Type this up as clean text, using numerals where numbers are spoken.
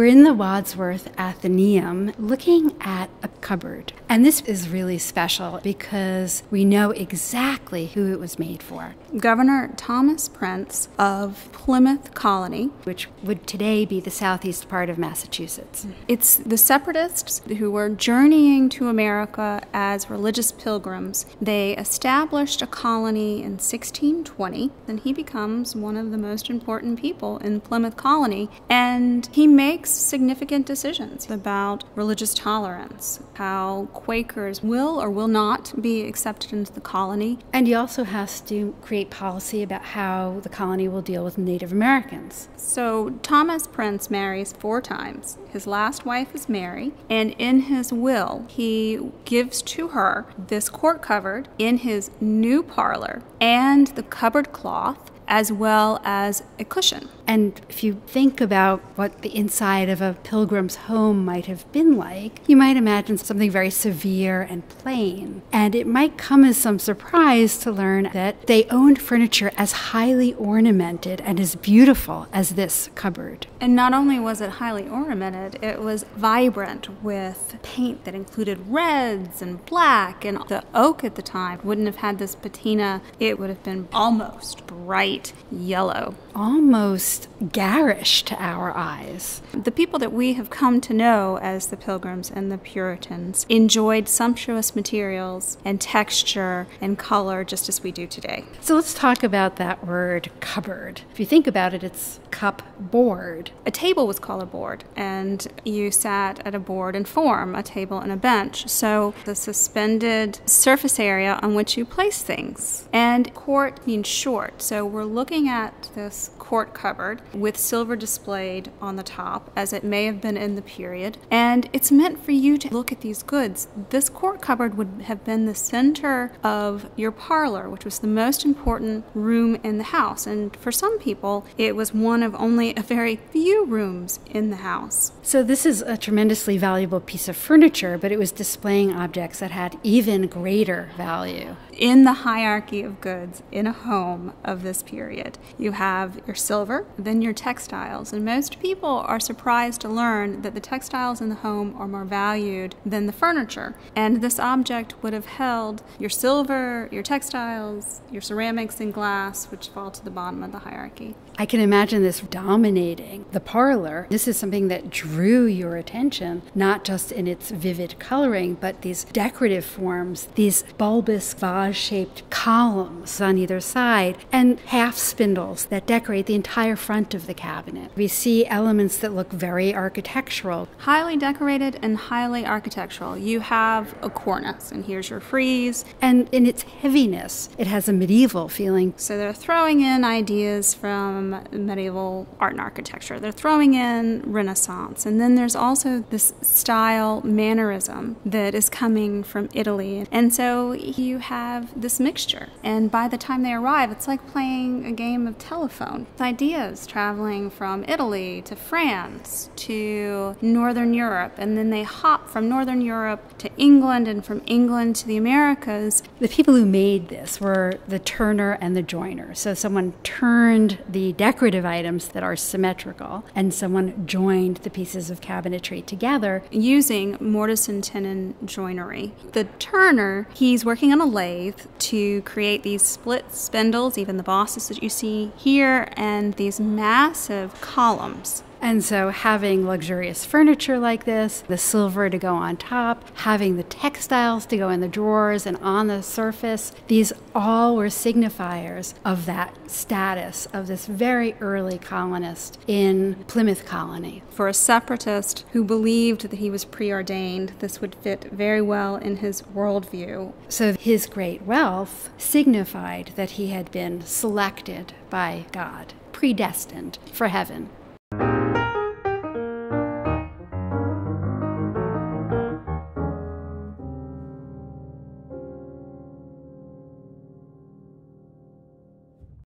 We're in the Wadsworth Athenaeum looking at a cupboard. And this is really special because we know exactly who it was made for. Governor Thomas Prince of Plymouth Colony, which would today be the southeast part of Massachusetts. It's the separatists who were journeying to America as religious pilgrims. They established a colony in 1620, and he becomes one of the most important people in Plymouth Colony, and he makes significant decisions about religious tolerance, how Quakers will or will not be accepted into the colony. And he also has to create policy about how the colony will deal with Native Americans. So Thomas Prince marries 4 times. His last wife is Mary, and in his will, he gives to her this court cupboard in his new parlor and the cupboard cloth, as well as a cushion. And if you think about what the inside of a pilgrim's home might have been like, you might imagine something very severe and plain. And it might come as some surprise to learn that they owned furniture as highly ornamented and as beautiful as this cupboard. And not only was it highly ornamented, it was vibrant with paint that included reds and black, and the oak at the time wouldn't have had this patina. It would have been almost bright yellow. Almost garish to our eyes. The people that we have come to know as the Pilgrims and the Puritans enjoyed sumptuous materials and texture and color just as we do today. So let's talk about that word cupboard. If you think about it, it's cupboard. A table was called a board, and you sat at a board and form, a table and a bench. So the suspended surface area on which you place things. And court means short, so we're looking at this court cupboard with silver displayed on the top, as it may have been in the period, and it's meant for you to look at these goods. This court cupboard would have been the center of your parlor, which was the most important room in the house, and for some people it was one of only a very few rooms in the house. So this is a tremendously valuable piece of furniture, but it was displaying objects that had even greater value. In the hierarchy of goods in a home of this period, you have your silver, then your textiles, and most people are surprised to learn that the textiles in the home are more valued than the furniture. And this object would have held your silver, your textiles, your ceramics and glass, which fall to the bottom of the hierarchy. I can imagine this dominating the parlor. This is something that drew your attention, not just in its vivid coloring, but these decorative forms, these bulbous vase-shaped columns on either side, and half spindles that decorate the entire front of the cabinet. We see elements that look very architectural. Highly decorated and highly architectural. You have a cornice, and here's your frieze. And in its heaviness, it has a medieval feeling. So they're throwing in ideas from medieval art and architecture. They're throwing in Renaissance. And then there's also this style mannerism that is coming from Italy. And so you have this mixture. And by the time they arrive, it's like playing a game of telephone. Ideas traveling from Italy to France to Northern Europe. And then they hop from Northern Europe to England, and from England to the Americas. The people who made this were the turner and the joiner. So someone turned the decorative items that are symmetrical, and someone joined the pieces of cabinetry together using mortise and tenon joinery. The turner, he's working on a lathe to create these split spindles, even the bosses that you see here, and these massive columns. And so having luxurious furniture like this, the silver to go on top, having the textiles to go in the drawers and on the surface, these all were signifiers of that status of this very early colonist in Plymouth Colony. For a separatist who believed that he was preordained, this would fit very well in his worldview. So his great wealth signified that he had been selected by God, predestined for heaven.